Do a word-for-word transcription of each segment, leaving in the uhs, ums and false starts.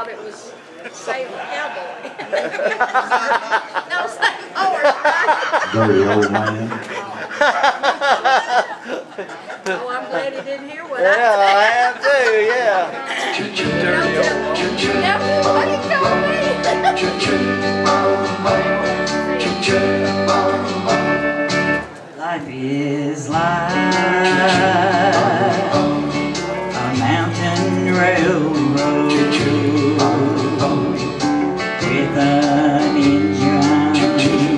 thought it was Save a Cowboy. No, Save Horse. Dirty old man. Oh, I'm glad he didn't hear what Yeah, I said. I am too, yeah. Dirty old man. Never what he told me. Life is like a mountain railroad with an engine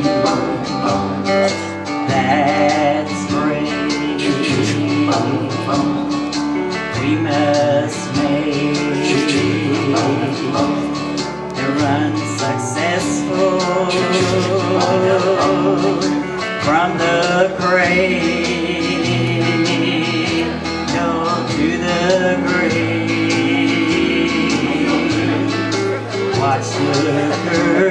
that's great. We must make to run successful from the cradle to the grave. Watch the curve